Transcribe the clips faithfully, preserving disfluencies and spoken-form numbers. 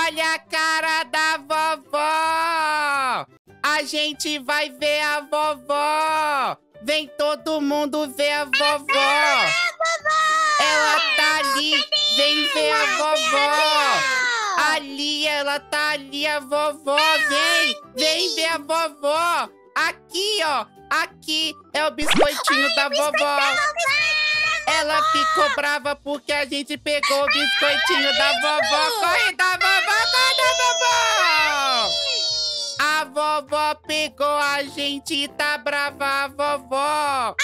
Olha a cara da vovó! A gente vai ver a vovó! Vem todo mundo ver a vovó! Ela tá ali! Vem ver a vovó! Ali, ela tá ali, a vovó! Vem! Vem ver a vovó! Aqui, ó! Aqui é o biscoitinho da vovó! Ela ficou brava porque a gente pegou o biscoitinho da vovó! Corre da vovó! Corre da vovó! A vovó pegou a gente e tá brava, a vovó! Ah!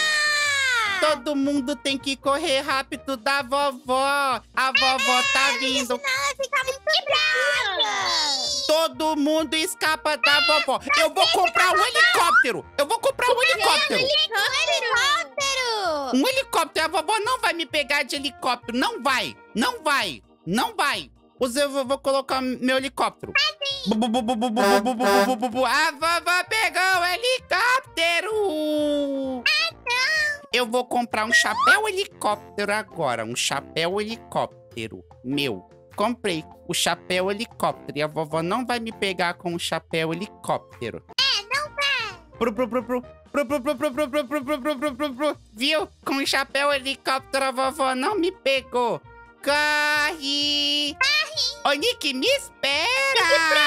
Todo mundo tem que correr rápido da vovó! A vovó ah, tá vindo! Senão ela fica muito brava! Todo mundo escapa da vovó! Eu vou comprar um helicóptero! Eu vou comprar um helicóptero! Um helicóptero! Um helicóptero! A vovó não vai me pegar de helicóptero! Não vai! Não vai! Não vai! Eu vou colocar meu helicóptero. Bu, bu, bu, bu, bu, bu, bu, bu, bu, bu, bu. A vovó pegou o helicóptero. Ah, não. Eu vou comprar um chapéu helicóptero agora. Um chapéu helicóptero. Meu. Comprei o chapéu helicóptero. E a vovó não vai me pegar com o chapéu helicóptero. É, não vai. Pro, pro, pro, pro. Pro, pro, pro, pro, pro, pro, pro, pro, pro, pro, pro, pro. Viu? Com o chapéu helicóptero a vovó não me pegou. Corre! Corre! Ô, Nick, me espera!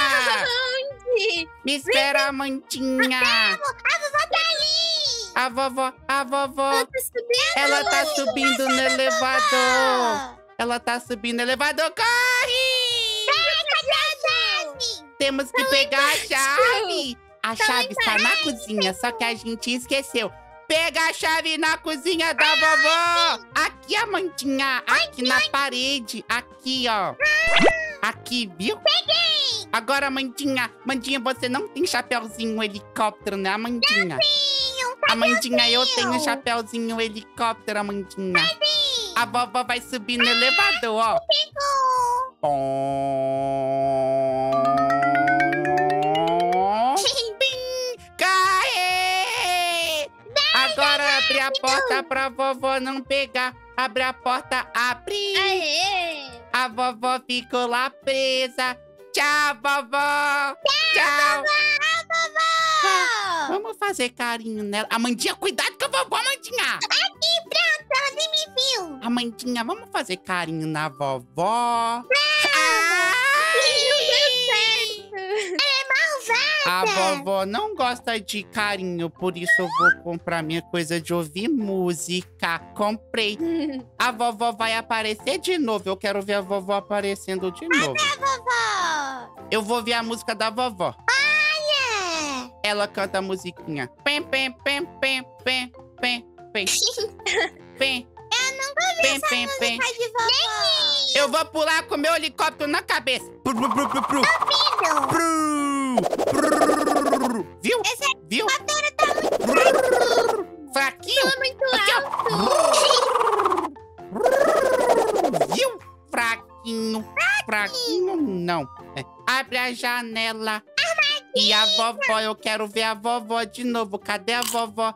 Onde? Me espera, Amantinha! A vovó tá ali! A vovó, a vovó... Ela tá subindo! Ela tá subindo no elevador! Ela tá subindo no elevador! Corre! Cadê a chave? Temos que pegar a chave! A chave está na cozinha, só que a gente esqueceu. Pega a chave na cozinha da ah, vovó! Sim. Aqui, Amandinha! Aqui ai, na ai. parede! Aqui, ó! Ah. Aqui, viu? Peguei! Agora, Amandinha! Amandinha, você não tem chapéuzinho helicóptero, né, Amandinha? Eu tenho! Amandinha, eu tenho chapéuzinho helicóptero, Amandinha! Cadê? A vovó vai subir no ah, elevador, ó! Pegou! Agora abre a porta pra vovó não pegar. Abre a porta, abre. Aê. A vovó ficou lá presa. Tchau, vovó. Tchau, Tchau. Vovó. Vovó. Ah, vamos fazer carinho nela. Amandinha, cuidado com a vovó, Amandinha. Aqui, pronto, ela nem me viu. Amandinha, vamos fazer carinho na vovó. Não, não deu certo. Ela é malvada. A vovó não gosta de carinho, por isso eu vou comprar minha coisa de ouvir música. Comprei. A vovó vai aparecer de novo. Eu quero ver a vovó aparecendo de novo. Cadê a vovó? Eu vou ver a música da vovó. Olha! Ela canta a musiquinha. Pem, pem, pem, pem, pem, pem, pem. Pem. Eu nunca vi pem, essa pem, música pem. de vovó. Eu vou pular com meu helicóptero na cabeça. Pru, pru, pru, pru, pru. Duvido. Pru, pru. Viu? Esse Viu? helicóptero tá muito fraquinho. Tá muito Aqui, alto. Viu? Fraquinho. Fraquinho não. É. Abre a janela. E a vovó, eu quero ver a vovó de novo. Cadê a vovó?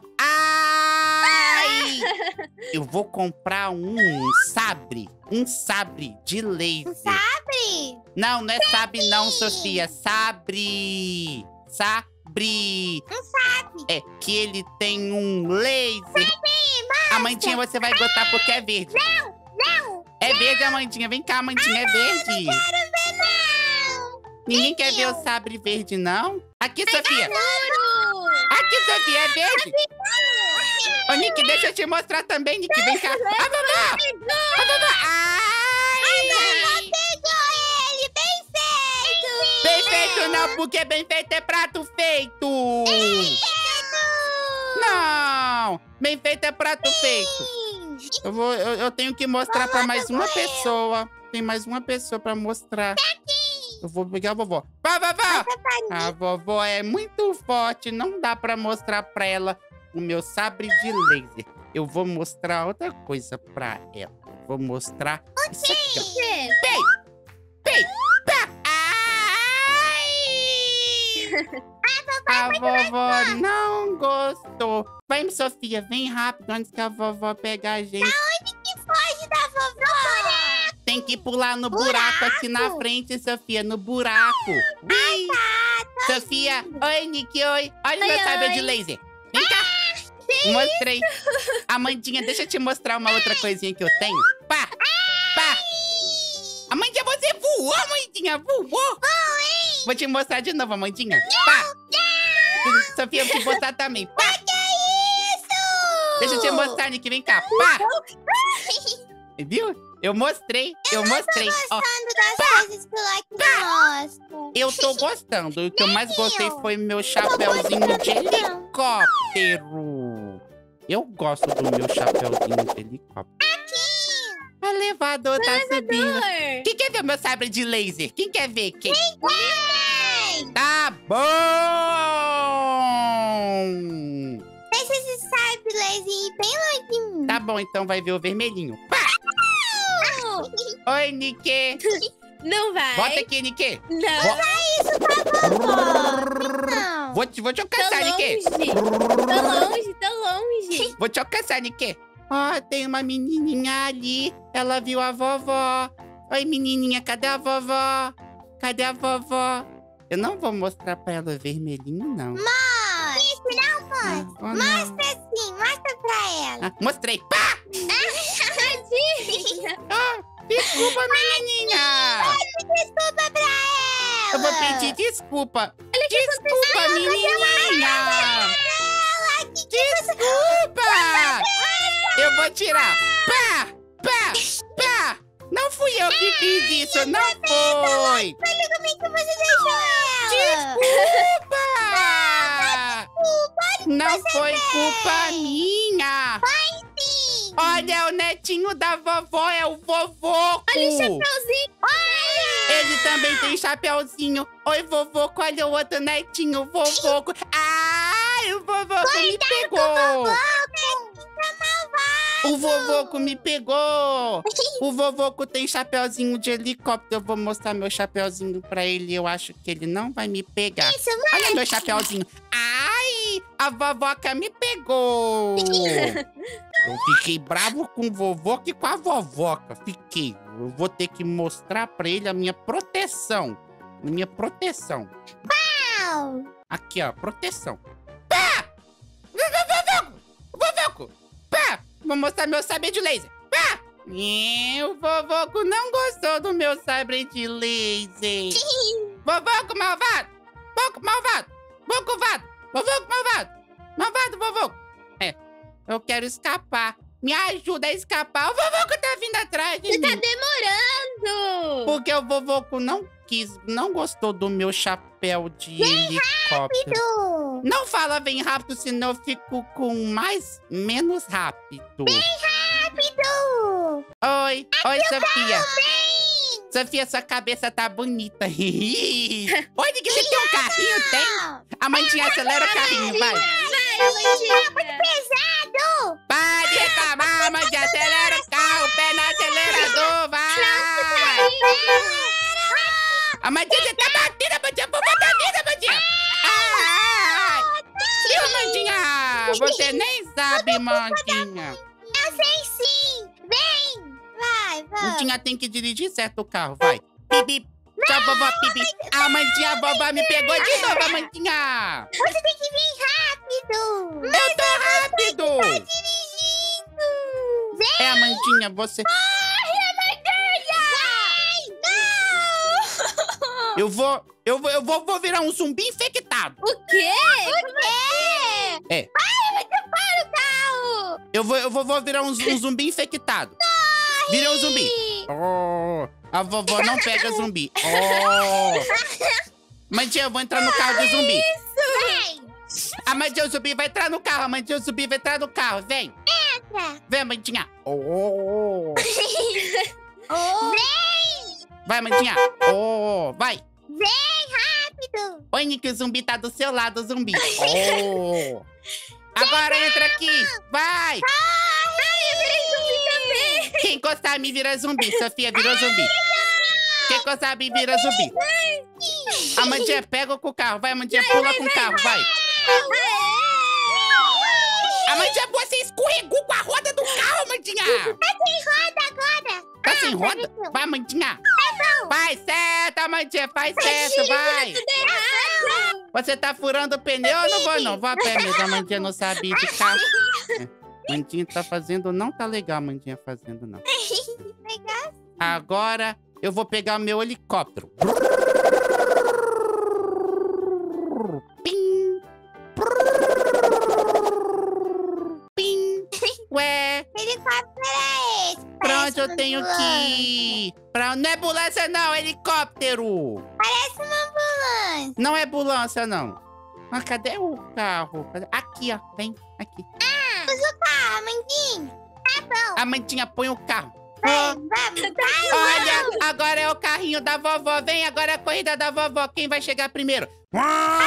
Ai! Eu vou comprar um sabre. Um sabre de laser. Sabre? Não, não é sabre não, Sofia. Sabre. Sabre. Um sabre. É que ele tem um laser. Sabe, Amandinha, você vai gostar porque é verde. Não, não. É verde, Amandinha. Vem cá, Amandinha, é verde. Não quero ver, não. Ninguém quer ver o sabre verde, não? Aqui, Sofia. Seguro. Aqui, Sofia, é verde. Ô, Nick, deixa eu te mostrar também, Nick. Vem cá. A vovó! A vovó! Ai! A vovó pegou ele, bem feito. Bem feito não, porque bem feito é prato feito. Não! Bem feito é prato feito. Eu, vou, eu, eu tenho que mostrar pra mais uma pessoa. Tem mais uma pessoa pra mostrar. Eu vou pegar a vovó. Vai, vovó! A vovó é muito forte. Não dá pra mostrar pra ela o meu sabre de laser. Eu vou mostrar outra coisa pra ela. Vou mostrar isso aqui, ó. Pei! Pei! Pá! Ai! A vovó não gostou. Vem, Sofia, vem rápido antes que a vovó pegue a gente. Aonde que foge da vovó? Tem que pular no buraco, Buraco? assim na frente, Sofia, no buraco. Ui. Tá, Sofia, oi, Nick, oi. Olha o meu Oi, sabre oi. de laser. Vem cá. Mostrei. Amandinha, deixa eu te mostrar uma outra coisinha que eu tenho. Pá, pá. Amandinha, você voou, Amandinha, voou. Vou te mostrar de novo, Amandinha. Pá. Sofia, eu vou te mostrar também. Pá. Que isso? Deixa eu te mostrar, Nick, vem cá. Pá. Viu? Eu mostrei, eu mostrei. Ó, Gostando das coisas que o Lucky mostra. eu tô gostando. O que eu mais gostei eu. foi meu chapéuzinho de helicóptero. Eu gosto do meu chapéuzinho de helicóptero. O elevador tá subindo. Elevador. Quem quer ver o meu sabre de laser? Quem quer ver? Quem? Vai. Tá bom! Deixa esse sabre laser bem longinho. Tá bom, então vai ver o vermelhinho. Pá! Oi, Nick. Não vai. Bota aqui, Nick. Não. Vo- Isso tá bom. Não. Vou te, vou te Tô alcançar, Nick. longe. Tô longe, tô longe. Vou te alcançar, Nick. Ó, tem uma menininha ali. Ela viu a vovó. Oi, menininha, cadê a vovó? Cadê a vovó? Eu não vou mostrar pra ela o vermelhinho, não. Mostra. Isso não mostra. Oh, não. Mostra sim, mostra pra ela. Ah, mostrei. Pá! Tadinha. Ah, desculpa, menininha. Desculpa pra ela. Eu vou pedir desculpa. Desculpa, menininha. Ela, que que Desculpa. Eu vou tirar. Pá! Pá! Pá! Não fui eu que fiz isso, não foi. Olha como é que você deixou ela. Desculpa! Não foi culpa minha. Sim. Olha, o netinho da vovó é o vovoco. Olha o chapeuzinho. Ele também tem chapeuzinho. Oi, vovoco, olha o outro netinho, o vovoco. Ai, o vovoco me pegou. O vovoco me pegou. O vovoco tem chapeuzinho de helicóptero. Eu vou mostrar meu chapeuzinho pra ele. Eu acho que ele não vai me pegar. Isso, Olha meu chapeuzinho. Ai, a vovoca me pegou. Eu fiquei bravo com o vovoca e com a vovoca. Fiquei. Eu vou ter que mostrar pra ele a minha proteção. A minha proteção. Não. Aqui, ó, proteção. Pá! Vovoco! Vovoco! Pá! Vou mostrar meu sabre de laser. Pá! Ih, o vovoco não gostou do meu sabre de laser. Vovoco malvado! Vovoco malvado! Vovoco malvado! Vovoco malvado! Malvado, vovoco! É, eu quero escapar. Me ajuda a escapar. O vovoco tá vindo atrás de Você mim. tá demorando. Porque o vovoco não quis, não gostou do meu chapéu de helicóptero. Tu. Não fala bem rápido, senão eu fico com mais, menos rápido. Rápido. Oi, oi, Sofia. Vem. Sofia, sua cabeça tá bonita. Oi, que você tem um carrinho, tem? Não. Amandinha, acelera o carrinho, vai. Vai, Amandinha. Pesado. Para de reclamar, Amandinha, acelera o carro, pé no acelerador, vai. Amandinha, você tá batendo, Amandinha, vou botar vida, Amandinha. Ai, viu, Amandinha? Você nem sabe, Amandinha. Eu sei sim. Vem. Vai, vai. Amandinha tem que dirigir certo o carro, vai. Bibi, tchau, vovó, bibi. A Amandinha, a vovó me pegou de novo, Amandinha. Você tem que vir rápido. Eu tô rápido. Dirigindo. Vem. É, Amandinha, você... Eu vou, eu vou, eu vou, vou virar um zumbi infectado. O quê? O quê? É. Ai, vai tapar o carro. Eu vou, eu vou, vou virar um, um zumbi infectado. Virei um zumbi. Oh, a vovó não pega zumbi. Oh. Mandinha, eu vou entrar no carro do zumbi. Vem. A Mandinha, o zumbi vai entrar no carro. A Mandinha, o zumbi vai entrar no carro. Vem. Entra. Vem, Mandinha. Oh. Oh. Vem. Vai, Mandinha. Oh, vai. Vem rápido. Oi, Nick, o zumbi tá do seu lado, zumbi. Oh. Agora entra aqui. Vai. Ai, eu virei zumbi também. Quem encostar em mim vira zumbi. Sofia virou zumbi. Quem encostar em mim vira zumbi. A Mandinha pega com o carro. Vai, Mandinha, pula com o carro. Vai. A Mandinha, você escorregou com a roda do carro, Mandinha. Tem roda agora. Tá sem roda? Vai, Amandinha. Vai, certo, Amandinha. Faz certo, vai. Você tá furando o pneu? Eu não vou, não. Vou a pé mesmo. A Amandinha não sabe de carro. É. Amandinha tá fazendo... Não tá legal a Amandinha fazendo, não. Legal. Agora eu vou pegar o meu helicóptero. Pim. Pim. Ué, Helicóptero é esse? pra Parece onde eu uma tenho ambulância. que ir? Pra... Não é ambulância, não. É helicóptero. Parece uma ambulância. Não é ambulância, não. Mas cadê o carro? Cadê? Aqui, ó. Vem, aqui. Usa o carro, Mandinho. Tá bom. A Amandinha põe o carro. Vai, vamos. Vai, Olha, agora é o carrinho da vovó. Vem, agora é a corrida da vovó. Quem vai chegar primeiro? Uau!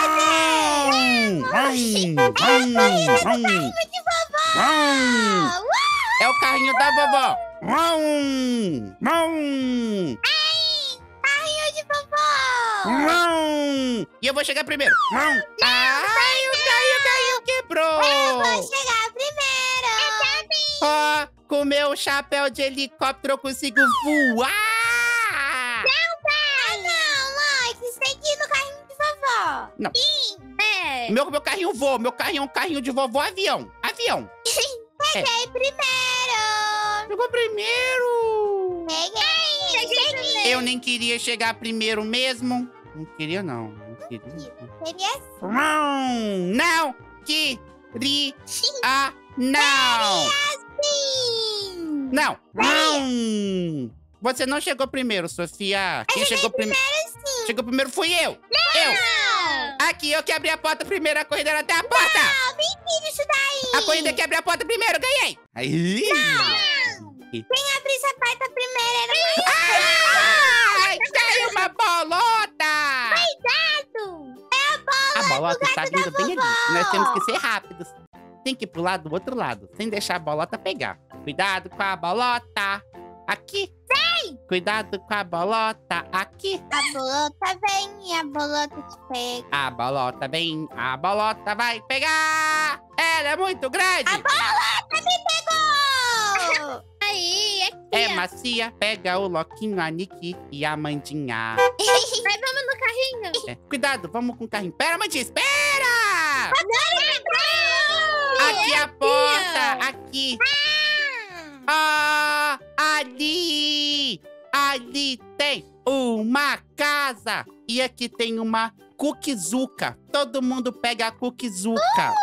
Uau! Uau! de vovó. Uau! Uau. É o carrinho da vovó. Uau! Uau! Ai, carrinho de vovó. Uau! E eu vou chegar primeiro. Uau! Ai, o carrinho caiu, quebrou. Eu vou chegar primeiro. Ó, com o meu chapéu de helicóptero eu consigo voar. Ah, não, mãe. Você tem que ir no carrinho de vovó. Não. Sim. É. Meu, meu carrinho voa. Meu carrinho é um carrinho de vovó avião. Avião. Cheguei primeiro. Chegou primeiro. Cheguei. Cheguei. Eu nem queria chegar primeiro mesmo. Não queria, não. Não queria. Seria Não, não queria, não. assim. Não. Não. Você não chegou primeiro, Sofia. Quem chegou primeiro? Sim. Chegou primeiro fui eu. Eu. Aqui, eu que abri a porta primeiro. A corrida era até a porta. Não, mentira isso daí. A corrida que abriu a porta primeiro, ganhei. Aí. Não. Quem abriu essa porta primeiro era mais Ai, caiu uma bolota. gato. É a bola. A bolota está vindo bem ali. Nós temos que vovó. ser rápidos. Tem que ir pro lado do outro lado, sem deixar a bolota pegar. Cuidado com a bolota. Aqui. Vem. Cuidado com a bolota. Aqui. A bolota vem e a bolota te pega. A bolota vem, a bolota vai pegar. Ela é muito grande. A bolota me pegou. Aí, aqui, É ó. macia. Pega o Loquinho, a Niki e a Mandinha. Vai, vamos no carrinho. É, cuidado, vamos com o carrinho. Pera, Mandinha, espera. Não. Aqui a porta. Aqui. Ah, ali! Ali tem uma casa! E aqui tem uma cookiezuka. Todo mundo pega a cookiezuka.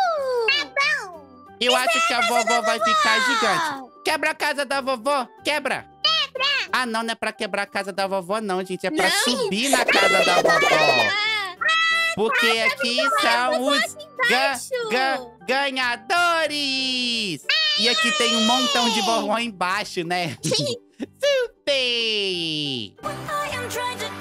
Eu acho que a vovó vai ficar gigante. Quebra a casa da vovó. Quebra. Quebra. Ah, não, não é pra quebrar a casa da vovó, não, gente. É pra Não. subir na casa da vovó. Ah, Porque aqui são os ga- embaixo. ga- ganhadores! E aqui tem um montão de vovó embaixo, né? Super! I am trying to